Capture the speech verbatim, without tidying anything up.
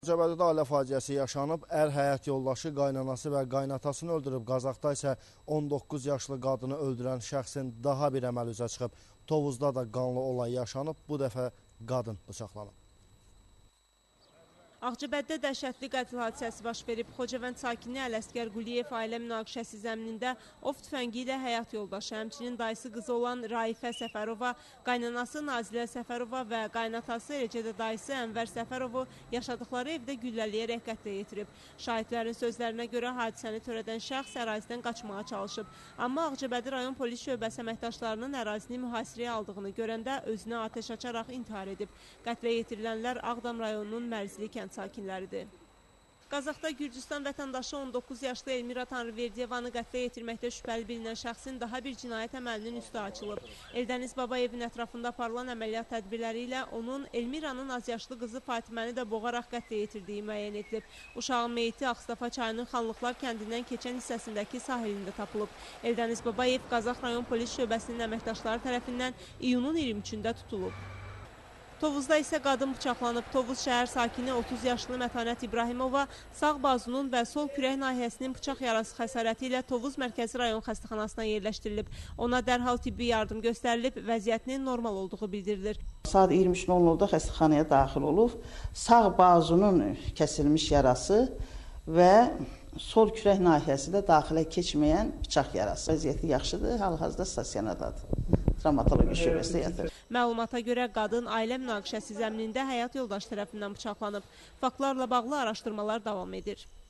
Ağcabədidə ailə faciəsi yaşanıb, ər həyat yoldaşı, qaynanası və qaynatasını öldürüb. Qazaxda isə on doqquz yaşlı qadını öldürən şəxsin daha bir əməl üzə çıxıb. Tovuzda da qanlı olay yaşanıb, bu dəfə qadın bıçaqlanıb. Ağcabədidə dəhşətli qətl hadisəsi baş verib. Xocavənd sakini Ələsgər Quliyev ailə münaqişəsi zəminində ov tüfəngi ilə həyat yoldaşı, həmçinin dayısı qızı olan Raifə Səfərova, qaynanası Nazilə Səfərova və qaynatası, eləcə də dayısı Ənvər Səfərovu yaşadıkları evdə güllələyərək qətlə yetirib. Şahidlərin sözlərinə görə hadisəni törədən şəxs ərazidən qaçmağa çalışıb. Amma Ağcabədi rayon polis şöbəsi əməkdaşlarının ərazini mühasirəyə aldığını görəndə özünə atəş açaraq intihar edib. Qətlə yetirilənlər Ağdam rayonunun Mərzili kənd sakinləridir. Qazaxda Gürcüstan vətəndaşı on doqquz yaşlı Elmira Tanrıverdiyevanı qətlə yetirməkdə şübhəli bilinən şəxsin daha bir cinayət əməlinin üstü açılıb. Eldəniz Babayevin ətrafında aparılan əməliyyat tədbirləri ilə onun Elmiranın az yaşlı qızı Fatiməni də boğaraq qətlə yetirdiyi müəyyən edilib. Uşağın meyti Ağstafa çayının Xanlıqlar kəndindən keçən hissəsindəki sahilində tapılıb. Eldəniz Babayev Qazax rayon polis şöbəsinin əməkdaşları tərəfindən iyunun iyirmi üçündə tutulub. Tovuzda isə qadın bıçaqlanıb. Tovuz şəhər sakini otuz yaşlı Mətanət İbrahimova sağ bazunun və sol kürək nahiyəsinin bıçaq yarası xəsarəti ilə Tovuz Mərkəzi rayon xəstəxanasına yerləşdirilib. Ona dərhal tibbi yardım göstərilib, vəziyyətinin normal olduğu bildirilir. Saat iyirmi üç nol nolda xəstəxanaya daxil olub. Sağ bazunun kəsilmiş yarası və sol kürək nahiyəsi də daxilə keçməyən bıçaq yarası. Vəziyyəti yaxşıdır, hal-hazırda stasionardadır. Travmatoloji şöbəsi yatır. Məlumata görə qadın ailə münaqişəsi zəminində həyat yoldaşı tərəfindən bıçaqlanıb. Faktlarla bağlı araşdırmalar davam edir.